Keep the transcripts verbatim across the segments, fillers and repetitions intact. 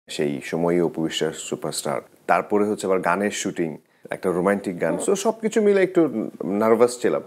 সেই সময়ই অপু বিশ্বাস সুপারস্টার, তারপরে হচ্ছে আবার গানের শুটিং, একটা রোমান্টিক গান, সো সবকিছু মিলে একটু নার্ভাস ছিলাম।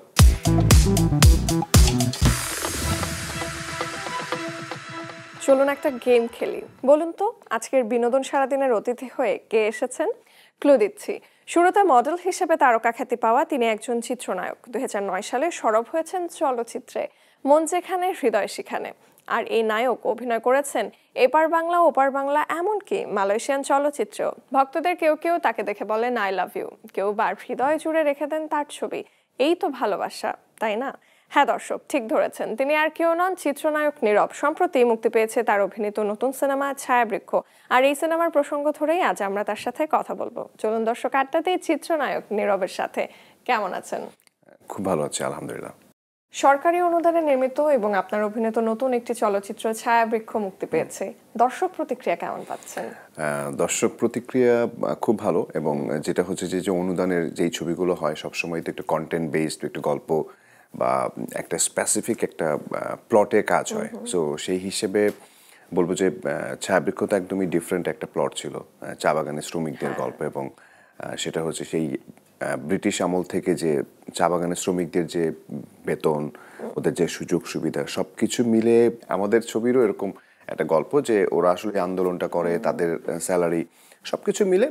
চলুন একটা গেম খেলি। বলুন তো আজকের বিনোদন সারাদিনের অতিথি হয়ে কে এসেছেন? ক্লু দিচ্ছি। শুরুতে মডেল হিসেবে তারকা খ্যাতি পাওয়া তিনি একজন চিত্রনায়ক। দুই হাজার নয় সালে সরব হয়েছেন চলচ্চিত্রে মন যেখানে হৃদয় সেখানে। আর এই নায়ক অভিনয় করেছেন এপার বাংলা ওপার বাংলা, এমনকি মালয়েশিয়ান চলচ্চিত্র। ভক্তদের কেউ কেউ তাকে দেখে বলেন আই লাভ ইউ, কেউ বার হৃদয় জুড়ে রেখে দেন তার ছবি। এই তো ভালোবাসা, তাই না? হ্যাঁ দর্শক, ঠিক ধরেছেন, তিনি আর কেউ নন, চিত্রনায়ক নীরব। সম্প্রতি মুক্তি পেয়েছে তার অভিনীত নতুন সিনেমা ছায়াবৃক্ষ, আর এই সিনেমার প্রসঙ্গ ধরেই আজ আমরা তার সাথে কথা বলবো। চলুন দর্শক, আড্ডাতেই চিত্রনায়ক নীরবের সাথে। কেমন আছেন? খুব ভালো আছি, আলহামদুলিল্লাহ। সরকারি অনুদানে নির্মিত এবং আপনার অভিনীত নতুন একটি চলচ্চিত্র ছায়াবৃক্ষ মুক্তি পেয়েছে, দর্শক প্রতিক্রিয়া কেমন পাচ্ছেন? দর্শক প্রতিক্রিয়া খুব ভালো, এবং যেটা হচ্ছে যে যে অনুদানের যেই ছবিগুলো হয় সবসময় তো একটু কন্টেন্ট বেসড, একটু গল্প বা একটা স্পেসিফিক একটা প্লটে কাজ হয়। সো সেই হিসেবে বলবো যে ছায়াবৃক্ষ তো একদমই ডিফারেন্ট একটা প্লট ছিল, চা বাগানের শ্রমিকদের গল্প, এবং সেটা হচ্ছে সেই ব্রিটিশ আমল থেকে যে চা বাগানের শ্রমিকদের যে বেতন, ওদের যে সুযোগ সুবিধা, সব কিছু মিলে আমাদের ছবিরও এরকম একটা গল্প, যে ওরা আসলে আন্দোলনটা করে, তাদের স্যালারি সবকিছু মিলে।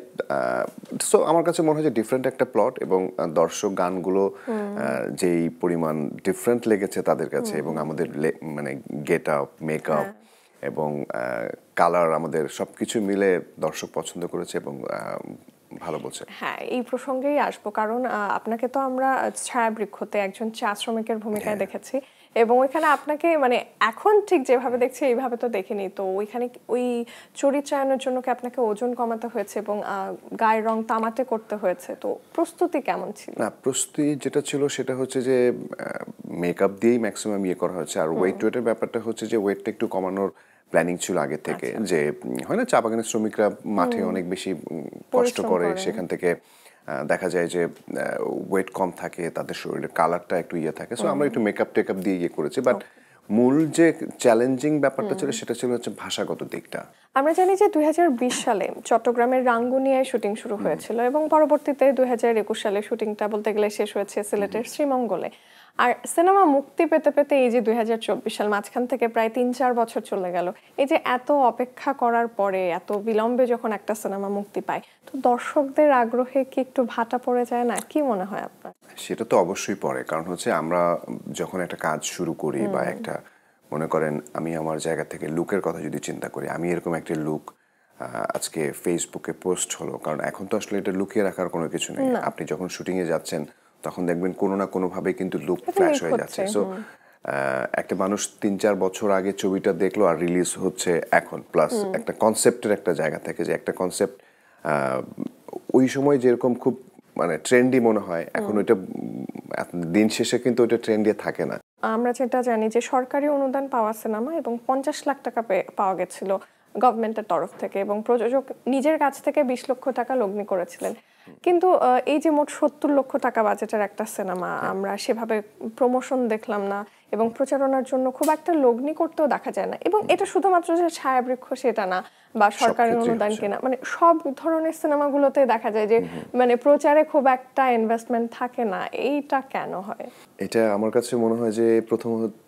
সো আমার কাছে মনে হয় যে ডিফারেন্ট একটা প্লট, এবং দর্শক গানগুলো যেই পরিমাণ ডিফারেন্ট লেগেছে তাদের কাছে, এবং আমাদের মানে গেট আপ, মেকআপ এবং কালার, আমাদের সবকিছু মিলে দর্শক পছন্দ করেছে এবং ভালো বলছে। হ্যাঁ, এই প্রসঙ্গেই আসবো, কারণ আপনাকে তো আমরা ছায়াবৃক্ষতে একজন চা শ্রমিকের ভূমিকায় দেখেছি, এবং ওইখানে আপনাকে মানে এখন ঠিক যেভাবে দেখছি এইভাবে তো দেখিনি। তো ওইখানে ওই চরিত্রায়নের জন্য কি আপনাকে ওজন কমাতে হয়েছে এবং গায়ের রং তামাটে করতে হয়েছে? তো প্রস্তুতি কেমন ছিল? না, প্রস্তুতি যেটা ছিল সেটা হচ্ছে যে মেকআপ দিয়েই ম্যাক্সিমাম ইয়ে করা হয়েছে। আর ওয়েট ওয়েটের ব্যাপারটা হচ্ছে যে ওয়েটটা একটু কমানোর প্ল্যানিং ছিল আগে থেকে। যে হয় না, চা বাগানের শ্রমিকরা মাঠে অনেক বেশি কষ্ট করে, সেখান থেকে দেখা যায় যে ওয়েট কম থাকে, তাদের শরীরের কালারটা একটু ইয়ে থাকে। সো আমরা একটু মেকআপ টেকআপ দিয়ে ইয়ে করেছি, বাট মূল যে চ্যালেঞ্জিং ব্যাপারটা ছিল সেটা ছিল হচ্ছে ভাষাগত দিকটা। আমরা জানি যে দুই হাজার বিশ সালে চট্টগ্রামের রাঙ্গুনিয়ায় শুটিং শুরু হয়েছিল, এবং পরবর্তীতে দুই হাজার একুশ সালে শুটিংটা বলতে গেলে শেষ হয়েছে সিলেটের শ্রীমঙ্গলে। আর সিনেমা মুক্তি পেতে পেতে এই যে দুই হাজার চব্বিশ সাল, মাঝখান থেকে প্রায় তিন চার বছর চলে গেল। এই যে এত অপেক্ষা করার পরে এত বিলম্বে যখন একটা সিনেমা মুক্তি পায়, তো দর্শকদের আগ্রহে কি একটু ভাটা পড়ে যায় না? কি মনে হয় আপনার? সেটা তো অবশ্যই পড়ে, কারণ হচ্ছে আমরা যখন একটা কাজ শুরু করি বা একটা, মনে করেন আমি আমার জায়গা থেকে লুকের কথা যদি চিন্তা করি, আমি এরকম একটা লুক আজকে ফেসবুকে পোস্ট হলো, কারণ এখন তো আসলে এটা লুকিয়ে রাখার কোনো কিছু নেই। আপনি যখন শুটিংয়ে যাচ্ছেন তখন দেখবেন কোনো না কোনোভাবে কিন্তু লুক ফ্ল্যাশ হয়ে যাচ্ছে। সো একটা মানুষ তিন চার বছর আগে ছবিটা দেখলো আর রিলিজ হচ্ছে এখন, প্লাস একটা কনসেপ্টের একটা জায়গা থেকে, যে একটা কনসেপ্ট ওই সময় যেরকম খুব মানে ট্রেন্ডি মনে হয়, এখন ওইটা দিন শেষে কিন্তু ওইটা ট্রেন্ডি থাকে না। আমরা যেটা জানি যে সরকারি অনুদান পাওয়া সিনেমা, এবং পঞ্চাশ লাখ টাকা পাওয়া গেছিল গভর্নমেন্টের তরফ থেকে, এবং প্রযোজক নিজের কাছ থেকে বিশ লক্ষ টাকা লগ্নি করেছিলেন। কিন্তু এই যে মোট সত্তর লক্ষ টাকা বাজেটের একটা সিনেমা, আমরা সেভাবে প্রমোশন দেখলাম না, এবং প্রচারণার জন্য খুব একটা লগ্নি করতেও দেখা যায় না। এবং এটা শুধুমাত্র যে ছায়াবৃক্ষ সেটা না, বা সরকারি অনুদান কিনা, মানে সব ধরনের সিনেমাগুলোতে দেখা যায় যে মানে প্রচারে খুব একটা ইনভেস্টমেন্ট থাকে না। এইটা কেন হয়? এটা আমার কাছে মনে হয় যে প্রথমত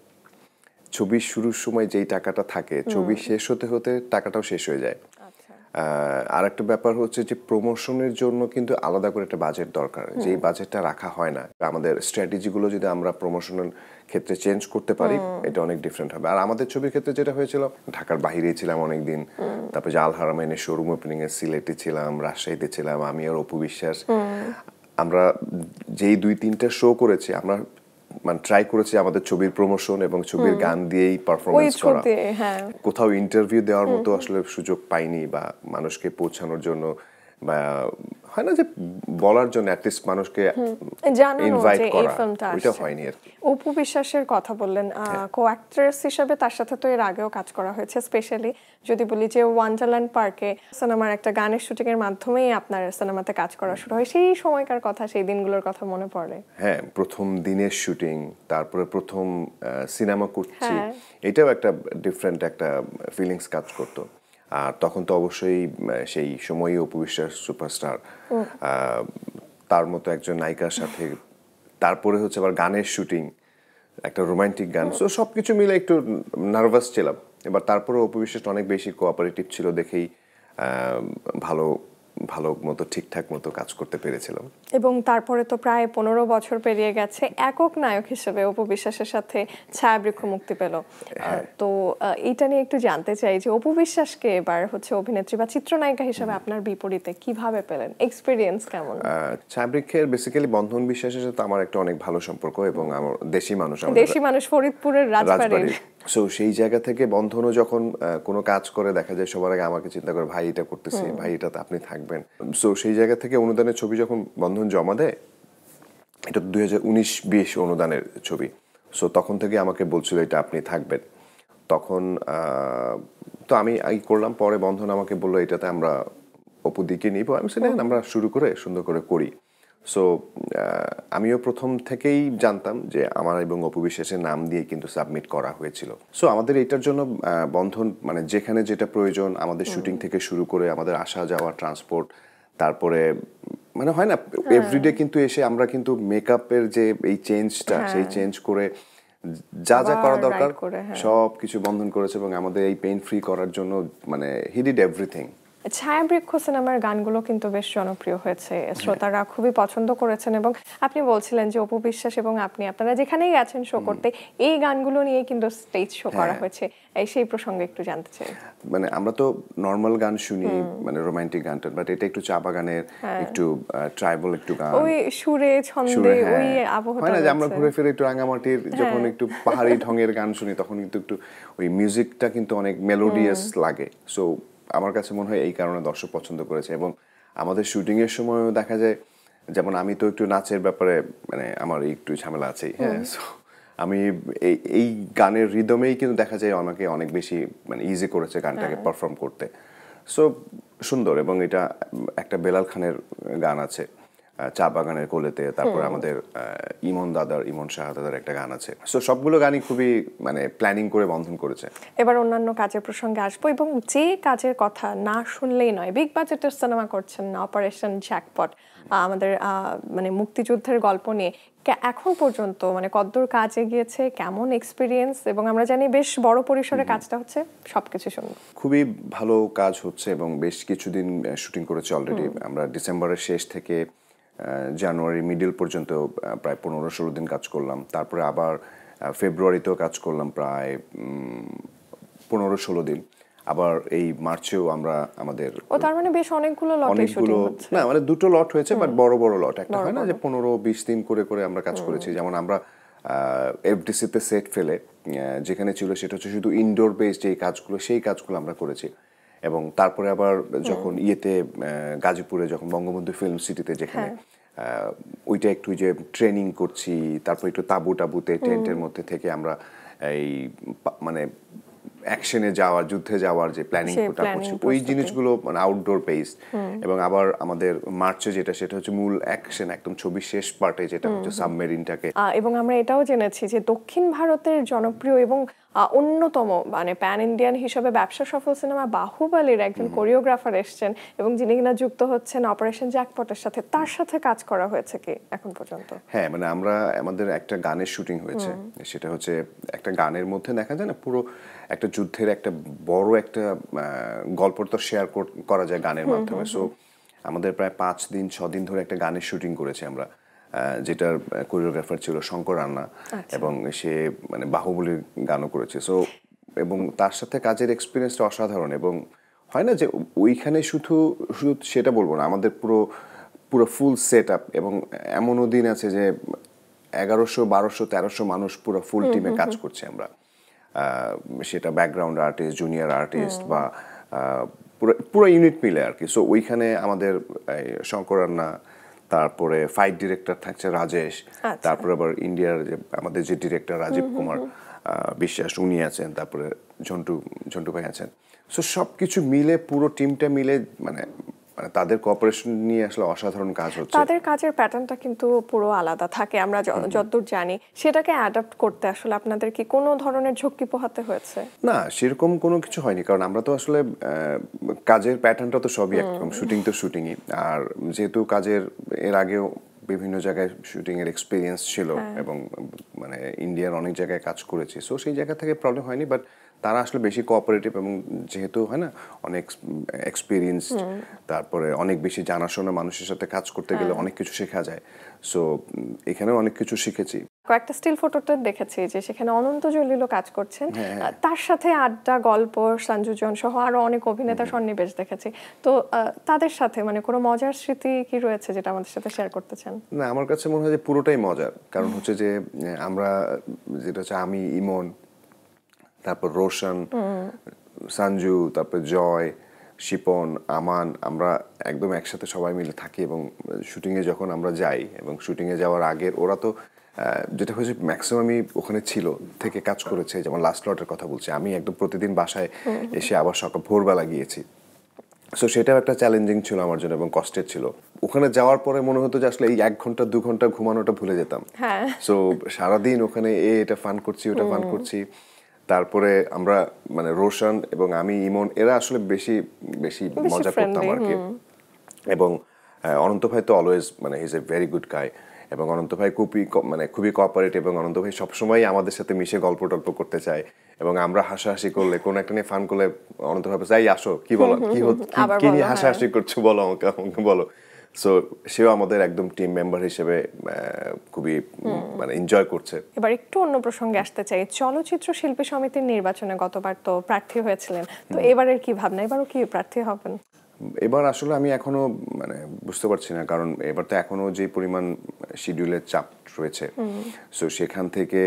ছবি শুরুর সময় যেই টাকাটা থাকে, ছবি শেষ হতে হতে টাকাটাও শেষ হয়ে যায়। আর একটা ব্যাপার হচ্ছে যে প্রমোশনের জন্য কিন্তু আলাদা করে একটা বাজেট দরকার, যেই বাজেটটা রাখা হয় না। আমাদের স্ট্র্যাটেজিগুলো যদি আমরা প্রমোশনের ক্ষেত্রে চেঞ্জ করতে পারি, এটা অনেক ডিফারেন্ট হবে। আর আমাদের ছবির ক্ষেত্রে যেটা হয়েছিল, ঢাকার বাইরে ছিলাম অনেকদিন, তারপরে যে আল হারামাইনের শোরুম ওপেনিং এ সিলেটে ছিলাম, রাজশাহীতে ছিলাম, আমি আর অপু বিশ্বাস। আমরা যেই দুই তিনটা শো করেছি, আমরা মানে ট্রাই করেছি আমাদের ছবির প্রমোশন এবং ছবির গান দিয়েই পারফরমেন্স করা। কোথাও ইন্টারভিউ দেওয়ার মতো আসলে সুযোগ পাইনি, বা মানুষকে পৌঁছানোর জন্য, বা হয় না যে বলার জন্য অ্যাটলিস্ট মানুষকে ইনভাইট করা, ওইটা হয়নি আর কি। অপু বিশ্বাসের কথা বললেন, কো অ্যাক্ট্রেস হিসেবে তার সাথে তো এর আগেও কাজ করা হয়েছে। স্পেশালি যদি বলি যে ওয়ান্ডারল্যান্ড পার্কে সিনেমার একটা গানের শুটিং এর মাধ্যমেই আপনার সিনেমাতে কাজ করা শুরু হয়। সেই সময়কার কথা, সেই দিনগুলোর কথা মনে পড়ে? হ্যাঁ, প্রথম দিনের শুটিং, তারপরে প্রথম সিনেমা করছি, এটাও একটা ডিফারেন্ট একটা ফিলিংস কাজ করতো। আর তখন তো অবশ্যই সেই সময়ই অপু বিশ্বাস সুপারস্টার, তার মতো একজন নায়িকার সাথে, তারপরে হচ্ছে আবার গানের শুটিং, একটা রোমান্টিক গান, সো সব কিছু মিলে একটু নার্ভাস ছিলাম। এবার তারপরে অপু বিশ্বাস অনেক বেশি কোঅপারেটিভ ছিল দেখেই ভালো ভালো মতো ঠিকঠাক মতো কাজ করতে পেরেছিলাম। এবং তারপরে তো প্রায় পনেরো বছর পেরিয়ে গেছে, একক নায়ক হিসেবে অপু বিশ্বাসের সাথে ছায়াবৃক্ষ মুক্তি পেল। তো এইটা নিয়ে একটু জানতে চাই যে অপু বিশ্বাসকে এবার হচ্ছে অভিনেত্রী বা চিত্রনায়িকা হিসেবে আপনার বিপরীতে কিভাবে পেলেন, এক্সপিরিয়েন্স কেমন? ছায়াবৃক্ষের বেসিক্যালি বন্ধন বিশ্বাসের সাথে আমার একটা অনেক ভালো সম্পর্ক, এবং আমার দেশি মানুষ, দেশি মানুষ, ফরিদপুরের রাজবাড়ির। সো সেই জায়গা থেকে বন্ধনও যখন কোনো কাজ করে দেখা যায় সবার আগে আমাকে চিন্তা করে, ভাই এটা করতেছি, ভাই এটাতে আপনি থাকবেন। সো সেই জায়গা থেকে অনুদানের ছবি যখন বন্ধন জমা দেয়, এটা দুই হাজার উনিশ বিশ অনুদানের ছবি, সো তখন থেকে আমাকে বলছিল এটা আপনি থাকবেন। তখন তো আমি এই করলাম, পরে বন্ধন আমাকে বললো এটাতে আমরা অপু দিকে নিব, আমি সেটা আমরা শুরু করে সুন্দর করে করি। সো আমিও প্রথম থেকেই জানতাম যে আমার এবং অপু বিশ্বাসের নাম দিয়ে কিন্তু সাবমিট করা হয়েছিল। সো আমাদের এটার জন্য বন্ধন মানে যেখানে যেটা প্রয়োজন, আমাদের শুটিং থেকে শুরু করে আমাদের আসা যাওয়া, ট্রান্সপোর্ট, তারপরে মানে হয় না এভরিডে কিন্তু এসে আমরা কিন্তু মেকআপের যে এই চেঞ্জটা, সেই চেঞ্জ করে যা যা করা দরকার সব কিছু বন্ধন করেছে, এবং আমাদের এই পেইন ফ্রি করার জন্য মানে হি ডিড এভরিথিং। ছায়াবৃক্ষ সিনেমার গানগুলো কিন্তু বেশ জনপ্রিয় হয়েছে, শ্রোতারা খুবই পছন্দ করেছেন, এবং আপনি বলছিলেন যে অপু বিশ্বাস এবং আপনি আপনারা যেখানেই গেছেন শো করতে এই গানগুলো নিয়ে কিন্তু স্টেজ শো করা হয়েছে, সেই প্রসঙ্গে একটু জানতে চাই। মানে আমরা তো নর্মাল গান শুনি, মানে রোমান্টিক গানটা, বাট এটা একটু চা বাগানের, একটু ট্রাইবাল একটু গান, ওই সুরে ছন্দে ওই আবহটা, হয় না যে আমরা ঘুরে ফিরে একটু রাঙামাটির যখন একটু পাহাড়ি ঢঙের গান শুনি তখন কিন্তু একটু ওই মিউজিকটা কিন্তু অনেক মেলোডিয়াস লাগে। সো আমার কাছে মনে হয় এই কারণে দর্শক পছন্দ করেছে। এবং আমাদের শুটিং এর সময়ও দেখা যায়, যেমন আমি তো একটু নাচের ব্যাপারে মানে আমার একটু ঝামেলা আছেই, হ্যাঁ, সো আমি এই এই গানের রিদমেই কিন্তু দেখা যায় আমাকে অনেক বেশি মানে ইজি করেছে গানটাকে পারফর্ম করতে। সো সুন্দর, এবং এটা একটা বেলাল খানের গান আছে চা বাগানের কোলেতে, তারপরে আমাদের ইমন দাদার, ইমন শাহ দাদার একটা গান আছে। সো সবগুলো গানই খুবই মানে প্ল্যানিং করে বন্ধন করেছে। এবার অন্যান্য কাজের প্রসঙ্গে আসবো, এবং যে কাজের কথা না শুনলেই নয়, বিগ বাজেটের সিনেমা করছেন অপারেশন জ্যাকপট, আমাদের মানে মুক্তিযুদ্ধের গল্প নিয়ে এখন পর্যন্ত মানে কতদূর কাজ এগিয়েছে, কেমন এক্সপিরিয়েন্স, এবং আমরা জানি বেশ বড় পরিসরে কাজটা হচ্ছে, সবকিছু শুনবো। খুবই ভালো কাজ হচ্ছে এবং বেশ কিছুদিন শুটিং করেছে অলরেডি। আমরা ডিসেম্বরের শেষ থেকে জানুয়ারি মিডল পর্যন্ত প্রায় পনেরো ষোলো দিন কাজ করলাম, তারপরে আবার ফেব্রুয়ারিতেও কাজ করলাম প্রায় পনেরো ষোলো দিন, আবার এই মার্চেও আমরা আমাদের ও তার মানে বেশ অনেকগুলো লটে শুটিং হচ্ছে। না মানে দুটো লট হয়েছে, বাট বড় বড় লট, একটা হয় না যে পনেরো বিশ দিন করে করে আমরা কাজ করেছি। যেমন আমরা এফডিসিতে সেট ফেলে যেখানে ছিল সেটা হচ্ছে শুধু ইনডোর বেসড যে কাজগুলো, সেই কাজগুলো আমরা করেছি। এবং তারপরে আবার যখন ইয়েতে গাজীপুরে যখন বঙ্গবন্ধু ফিল্ম সিটিতে যেখানে ওইটা একটু যে ট্রেনিং করছি, তারপর একটু তাবু টাবুতে টেন্টের মধ্যে থেকে আমরা এই মানে অ্যাকশনে যাওয়ার, যুদ্ধে যাওয়ার যে প্ল্যানিংটা করছি, ওই জিনিসগুলো মানে আউটডোর বেসড। এবং আবার আমাদের মার্চে যেটা, সেটা হচ্ছে মূল অ্যাকশন, একদম ছবির শেষ পার্টে যেটা হচ্ছে সাবমেরিনটাকে। এবং আমরা এটাও জেনেছি যে দক্ষিণ ভারতের জনপ্রিয় এবং অন্যতম মানে প্যান ইন্ডিয়ান হিসেবে ব্যবসা সফল সিনেমা বাহুবলীর একজন কোরিওগ্রাফার এসছেন, এবং যিনি কিনা যুক্ত হচ্ছেন অপারেশন জ্যাকপটের সাথে, তার সাথে কাজ করা হয়েছে কি এখন পর্যন্ত? হ্যাঁ, মানে আমরা আমাদের একটা গানের শুটিং হয়েছে, সেটা হচ্ছে একটা গানের মধ্যে দেখা যায় না পুরো একটা যুদ্ধের একটা বড় একটা গল্প তো শেয়ার করা যায় গানের মাধ্যমে। সো আমাদের প্রায় পাঁচ দিন ছ দিন ধরে একটা গানের শুটিং করেছি আমরা, যেটার কোরিওগ্রাফার ছিল শঙ্কর রান্না, এবং সে মানে বাহুবলীর গানও করেছে। সো এবং তার সাথে কাজের এক্সপিরিয়েন্সটা অসাধারণ। এবং হয় না যে ওইখানে শুধু শুধু সেটা বলবো না, আমাদের পুরো পুরো ফুল সেট আপ, এবং এমনও দিন আছে যে এগারোশো বারোশো তেরোশো মানুষ পুরো ফুল টিমে কাজ করছে আমরা, সেটা ব্যাকগ্রাউন্ড আর্টিস্ট, জুনিয়র আর্টিস্ট বা পুরো পুরো ইউনিট মিলে আর কি। সো ওইখানে আমাদের শঙ্কর রান্না, তারপরে ফাইট ডিরেক্টর থাকছে রাজেশ, তারপরে আবার ইন্ডিয়ার যে আমাদের যে ডিরেক্টর রাজীব কুমার বিশ্বাস উনি আছেন, তারপরে ঝন্টু ঝন্টু ভাই আছেন। সো সব কিছু মিলে পুরো টিমটা মিলে মানে মানে তাদের কোঅপারেশন নিয়ে আসলে অসাধারণ কাজ হচ্ছে। তাদের কাজের প্যাটার্নটা কিন্তু পুরো আলাদা থাকে আমরা যতদূর জানি। সেটাকে অ্যাডাপ্ট করতে আসলে আপনাদের কি কোনো ধরনের ঝক্কি পোহাতে হয়েছে? না, সেরকম কোনো কিছু হয়নি, কারণ আমরা তো আসলে কাজের প্যাটার্নটা তো সবই একরকম, শুটিং তো শুটিংই। আর যেহেতু কাজের এর আগেও বিভিন্ন জায়গায় শুটিং এর এক্সপিরিয়েন্স ছিল এবং মানে ইন্ডিয়ার অনেক জায়গায় কাজ করেছি, সো সেই জায়গা থেকে প্রবলেম হয়নি। বাট তারা আসলে বেশি কোঅপারেটিভ এবং যেহেতু হয় না অনেক এক্সপিরিয়েন্স, তারপরে অনেক বেশি জানাশোনা, মানুষের সাথে কাজ করতে গেলে অনেক কিছু শেখা যায়। সো এখানেও অনেক কিছু শিখেছি। কয়েকটা স্টিল ফটোতে দেখেছি যে সেখানে অনন্ত জলিলও কাজ করছেন, তার সাথে আড্ডা, গল্প, সঞ্জুজন সহ আরো অনেক অভিনেতা সন্নিবেশ দেখেছি। তো তাদের সাথে মানে কোনো মজার স্মৃতি কি রয়েছে যেটা আমাদের সাথে শেয়ার করতে চান? না, আমার কাছে মনে হয় যে পুরোটাই মজার, কারণ হচ্ছে যে আমরা যেটা হচ্ছে আমি, ইমন, তারপর রোশন, সঞ্জু, তারপর জয়, শিপন, আমান, আমরা একদম একসাথে সবাই মিলে থাকি। এবং শুটিংয়ে যখন আমরা যাই এবং শুটিংয়ে যাওয়ার আগের ওরা তো যেটা হয়েছে ম্যাক্সিমামই ওখানে ছিল, থেকে কাজ করেছে। যেমন লাস্ট লটের কথা বলছি, আমি একদম প্রতিদিন বাসায় এসে আবার সকাল ভোরবেলা গিয়েছি। সো সেটাও একটা চ্যালেঞ্জিং ছিল আমার জন্য এবং কষ্টের ছিল। ওখানে যাওয়ার পরে মনে হতো যে আসলে এই এক ঘন্টা দু ঘন্টা ঘুমানোটা ভুলে যেতাম। সো সারাদিন ওখানে এ এটা ফান করছি, ওটা ফান করছি। তারপরে আমরা মানে রোশন এবং আমি, ইমন, এরা আসলে বেশি বেশি মজা করতাম আর কি। এবং অনন্ত ভাই তো অলওয়েজ মানে he is a very good guy, এবং অনন্ত ভাই খুবই মানে খুবই কোঅপারেটিভ, এবং অনন্ত ভাই সবসময় আমাদের সাথে মিশে গল্প টল্প করতে চায়। এবং আমরা হাসাহাসি করলে, কোনো একটা নিয়ে ফান করলে অনন্ত ভাই যাই আসো, কি বলো, কি কি নিয়ে হাসাহাসি করছো বলো আমাকে, আমাকে বলো। সো সেও আমাদের একদম টিম মেম্বার হিসেবে খুবই মানে এনজয় করছে। এবার একটু অন্য প্রসঙ্গে আসতে চাই। চলচ্চিত্র শিল্পী সমিতির নির্বাচনে গতবার তো প্রার্থী হয়েছিলেন, তো এবারের কি ভাবনা, এবারও কি প্রার্থী হবেন? এবার আসলে আমি এখনো মানে বুঝতে পারছি না, কারণ এবার তো এখনো যে পরিমাণ শিডিউলের চাপ রয়েছে। সো সেখান থেকে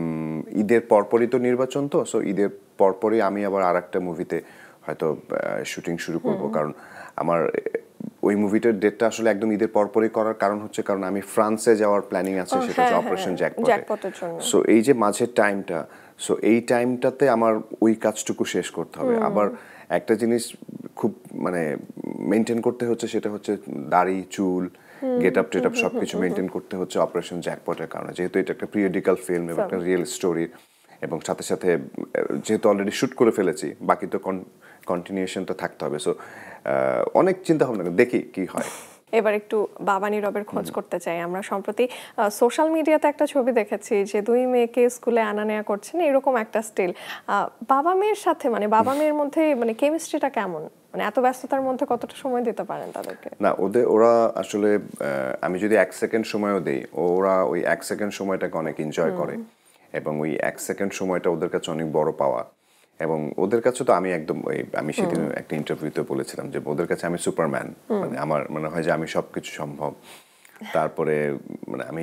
ঈদের পরপরই তো নির্বাচন, তো সো ঈদের পরপরই আমি আবার আর একটা মুভিতে হয়তো শুটিং শুরু করব, কারণ আমার ওই মুভিটার ডেটটা আসলে একদম ঈদের পরপরই করার কারণ হচ্ছে কারণ আমি ফ্রান্সে যাওয়ার প্ল্যানিং আছে, সেটা হচ্ছে অপারেশন জ্যাকপটের জন্য। সো এই যে মাঝের টাইমটা, সো এই টাইমটাতে আমার ওই কাজটুকু শেষ করতে হবে। আবার একটা জিনিস খুব মানে মেনটেন করতে হচ্ছে, সেটা হচ্ছে দাড়ি, চুল, গেট আপ টেট আপ সবকিছু মেনটেন করতে হচ্ছে অপারেশন জ্যাকপটের কারণে, যেহেতু এটা একটা পিরিয়ডিক্যাল ফিল্ম এবং একটা রিয়েল স্টোরি, এবং সাথে সাথে যেহেতু অলরেডি শুট করে ফেলেছি, বাকি তো কন্টিনিউশনটা থাকতে হবে। সো অনেক চিন্তা ভাবনা, দেখি কি হয়। এবার একটু বাবা নীরবের খোঁজ করতে চাই। আমরা সম্প্রতি সোশ্যাল মিডিয়াতে একটা ছবি দেখেছি যে দুই মেয়েকে স্কুলে আনা নেওয়া করছেন, এরকম একটা স্টিল। বাবা মেয়ের সাথে মানে বাবা মেয়ের মধ্যে মানে কেমিস্ট্রিটা কেমন, মানে এত ব্যস্ততার মধ্যে কতটা সময় দিতে পারেন তাদেরকে? না, ওদের ওরা আসলে আমি যদি এক সেকেন্ড সময়ও দেই, ওরা ওই এক সেকেন্ড সময়টাকে অনেক এনজয় করে, এবং ওই এক সেকেন্ড সময়টা ওদের কাছে অনেক বড় পাওয়া। এবং ওদের কাছে তো আমি একদম ওই আমি সেদিন একটা ইন্টারভিউতে বলেছিলাম যে ওদের কাছে আমি সুপারম্যান, মানে আমার মনে হয় যে আমি সবকিছু সম্ভব। তারপরে মানে আমি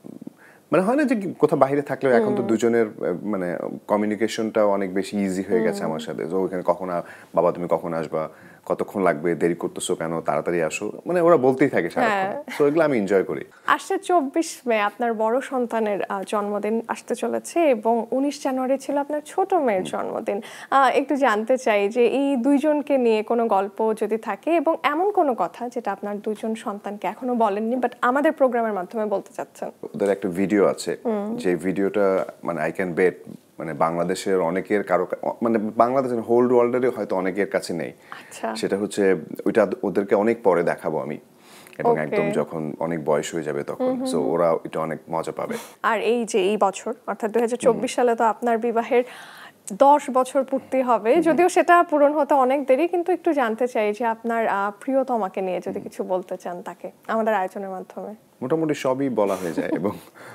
মানে হয় না যে কোথাও বাইরে থাকলেও এখন তো দুজনের মানে কমিউনিকেশনটা অনেক বেশি ইজি হয়ে গেছে আমার সাথে। তো ওখানে কখন বাবা তুমি কখন আসবা, কতক্ষণ লাগবে, দেরি করতেছো কেন, তাড়াতাড়ি আসো, মানে ওরা বলতেই থাকে সারাক্ষণ। সো এগুলো আমি এনজয় করি। আসছে চব্বিশ মে আপনার বড় সন্তানের জন্মদিন আসতে চলেছে, এবং উনিশ জানুয়ারি ছিল আপনার ছোট মেয়ের জন্মদিন। একটু জানতে চাই যে এই দুইজনকে নিয়ে কোনো গল্প যদি থাকে, এবং এমন কোনো কথা যেটা আপনার দুইজন সন্তানকে এখনো বলেননি বাট আমাদের প্রোগ্রামের মাধ্যমে বলতে চাচ্ছেন। ওদের একটা ভিডিও আছে, যে ভিডিওটা মানে আই ক্যান বেট মানে বাংলাদেশের অনেকের কারো মানে বাংলাদেশের হোল ওয়ার্ল্ডের হয়তো অনেকের কাছে নেই। সেটা হচ্ছে ওইটা ওদেরকে অনেক পরে দেখাবো আমি, এবং একদম যখন অনেক বয়স হয়ে যাবে তখন, সো ওরা এটা অনেক মজা পাবে। আর এই যে এই বছর অর্থাৎ দুই হাজার চব্বিশ সালে তো আপনার বিবাহের দশ বছর পূর্তি হবে, যদিও সেটা পূরণ হতে অনেক দেরি, কিন্তু একটু জানতে চাই যে আপনার প্রিয়তমাকে নিয়ে যদি কিছু বলতে চান তাকে আমাদের আয়োজনের মাধ্যমে। মোটামুটি সবই বলা হয়ে যায়, এবং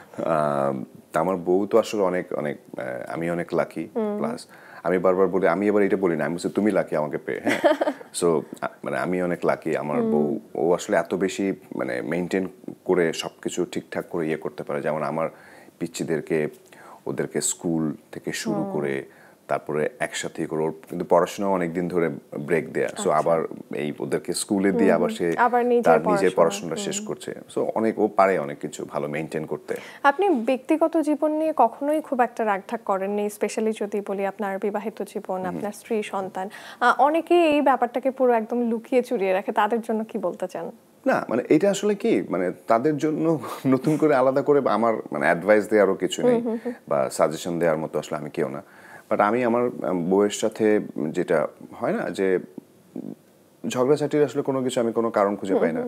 আমার বউ তো আসলে অনেক অনেক আমি অনেক লাকি। প্লাস আমি বারবার বলি, আমি এবার এটা বলি না, আমি বলছি তুমি লাকি আমাকে পেয়ে। হ্যাঁ, সো মানে আমি অনেক লাকি। আমার বউ ও আসলে এত বেশি মানে মেনটেন করে সবকিছু ঠিকঠাক করে ইয়ে করতে পারে। যেমন আমার পিচ্চিদেরকে ওদেরকে স্কুল থেকে শুরু করে তারপরে একসাথে করে, ওর কিন্তু পড়াশোনাও অনেকদিন ধরে ব্রেক দেয়া, সো আবার এই ওদেরকে স্কুলে দিয়ে আবার সে আবার নিজের তার নিজের পড়াশোনা। পড়াশোনাটা শেষ করছে। সো অনেক ও পারে অনেক কিছু ভালো মেইনটেইন করতে। আপনি ব্যক্তিগত জীবন নিয়ে কখনোই খুব একটা রাগঢাক করেননি, স্পেশালি যদি বলি আপনার বিবাহিত জীবন, আপনার স্ত্রী সন্তান, আহ, অনেকেই এই ব্যাপারটাকে পুরো একদম লুকিয়ে চুরিয়ে রাখে, তাদের জন্য কি বলতে চান? না মানে এটা আসলে কি মানে তাদের জন্য নতুন করে আলাদা করে আমার মানে অ্যাডভাইস দেওয়ারও কিছু নেই বা সাজেশন দেওয়ার মতো আসলে আমি কেউ না। বাট আমি আমার বউয়ের সাথে যেটা হয় না যে ঝগড়াঝাটির আসলে কোনো কিছু আমি কোনো কারণ খুঁজে পাই না।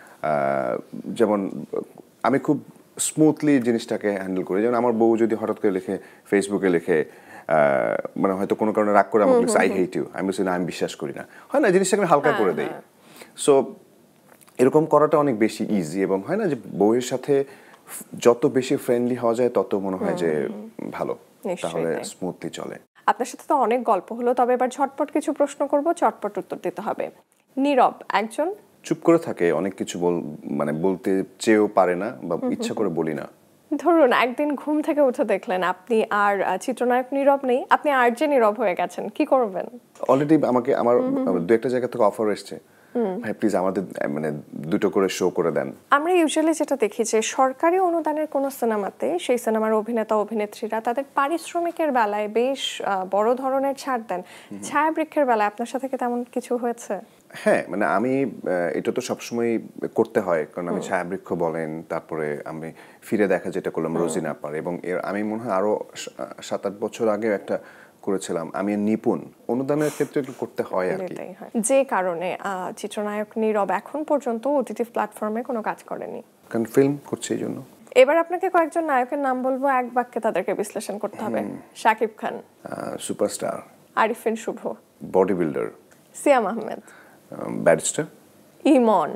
যেমন আমি খুব স্মুথলি জিনিসটাকে হ্যান্ডেল করি। যেমন আমার বউ যদি হঠাৎ করে লিখে ফেসবুকে লিখে মানে হয়তো কোনো কারণে রাগ করে আমাকে লিখছে আই হেট ইউ, আমি বলছি না আমি বিশ্বাস করি না, হয় না জিনিসটাকে আমি হালকা করে দেই। সো এরকম করাটা অনেক বেশি ইজি এবং হয় না যে বউয়ের সাথে যত বেশি ফ্রেন্ডলি হওয়া যায় তত মনে হয় যে ভালো, তাহলে স্মুথলি চলে। আপনার সাথে তো অনেক গল্প হলো, তবে এবার ঝটপট কিছু প্রশ্ন করব, চটপট উত্তর দিতে হবে। নীরব একজন চুপ করে থাকে, অনেক কিছু বল মানে বলতে চেয়েও পারে না বা ইচ্ছা করে বলি না। ধরুন একদিন ঘুম থেকে উঠে দেখলেন আপনি আর চিত্রনায়ক নীরব নেই, আপনি আর যে নীরব হয়ে গেছেন, কি করবেন? অলরেডি আমাকে আমার দু একটা জায়গা থেকে অফার এসেছে, ভাই প্লিজ আমাদের মানে দুটো করে শো করে দেন। আমরা ইউজুয়ালি যেটা দেখি যে সরকারি অনুদানের কোনো সিনেমাতে সেই সিনেমার অভিনেতা অভিনেত্রীরা তাদের পারিশ্রমিকের বেলায় বেশ বড় ধরনের ছাড় দেন। ছায়াবৃক্ষের বেলায় আপনার সাথে কি তেমন কিছু হয়েছে? হ্যাঁ মানে আমি এটা তো সবসময় করতে হয়, কারণ আমি ছায়াবৃক্ষ বলেন, তারপরে আমি ফিরে দেখা যেটা করলাম রোজিনা পার, এবং এর আমি মনে হয় আরো সাত আট বছর আগে একটা করেছিলাম আমি নিপুণ। অনুদানের ক্ষেত্রে একটু করতে হয় আর কি, যে কারণে চিত্রনায়ক নীরব এখন পর্যন্ত ওটিটি প্ল্যাটফর্মে কোনো কাজ করেনি, কারণ ফিল্ম করছে এই জন্য। এবার আপনাকে কয়েকজন নায়কের নাম বলবো, এক বাক্যে তাদেরকে বিশ্লেষণ করতে হবে। Shakib Khan, superstar. Arifin Shuvo, body builder. Siam Ahmed, barrister. Imon,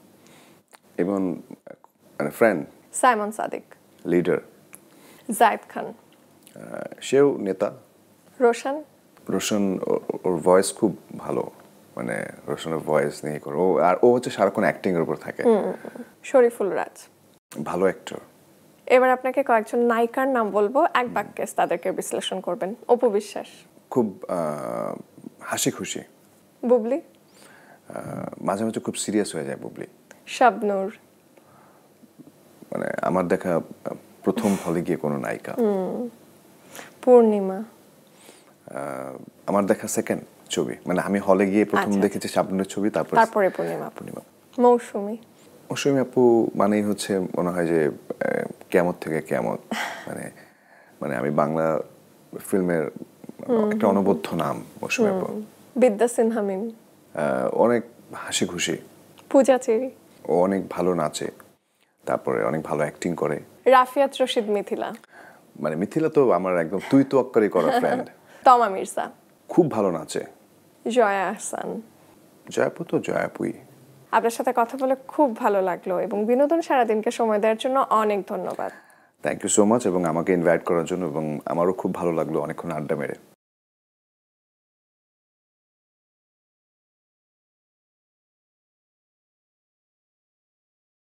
Imon মানে ফ্রেন্ড। সাইমন সাদিক, লিডার। জায়েদ খান, সেও নেতা। রোশন, রোশন ওর ভয়েস খুব ভালো, মানে রোশনের ভয়েস নিয়ে করে ও, আর ও হচ্ছে সারাক্ষণ অ্যাক্টিং এর উপর থাকে। শরীফুল রাজ, ভালো অ্যাক্টর। এবার আপনাকে কয়েকজন নায়িকার নাম বলবো, এক বাক্যে তাদেরকে বিশ্লেষণ করবেন। অপু বিশ্বাস, খুব হাসি খুশি। বুবলি, মাঝে মাঝে খুব সিরিয়াস হয়ে যায় বুবলি। শাবনূর, মানে আমার দেখা প্রথম হলে গিয়ে কোনো নায়িকা। পূর্ণিমা, আমার দেখা সেকেন্ড ছবি, মানে আমি হলে গিয়ে প্রথম দেখেছি শাবনূরের ছবি, তারপর তারপরে পূর্ণিমা। পূর্ণিমা। মৌসুমী, মৌসুমী আপু মানেই হচ্ছে মনে হয় যে কিয়ামত থেকে কিয়ামত, মানে মানে আমি বাংলা ফিল্মের একটা অনবদ্য নাম মৌসুমী আপু। বিদ্যা সিনহা মিম, অনেক হাসি খুশি। পূজা চেরি, ও অনেক ভালো নাচে, তারপরে অনেক ভালো অ্যাক্টিং করে। রাফিয়াত রশিদ মিথিলা, মানে মিথিলা তো আমার একদম তুই তো অক্কারি করা ফ্রেন্ড। তমা মির্জা, খুব ভালো নাচে। জয়া আহসান। জয়াপু তো জয়াপুই। আপনার সাথে কথা বলে খুব ভালো লাগলো এবং বিনোদন সারাদিনকে সময় দেওয়ার জন্য অনেক ধন্যবাদ। থ্যাংক ইউ সো মাচ, এবং আমাকে ইনভাইট করার জন্য, এবং আমারও খুব ভালো লাগলো অনেকক্ষণ আড্ডা মেরে।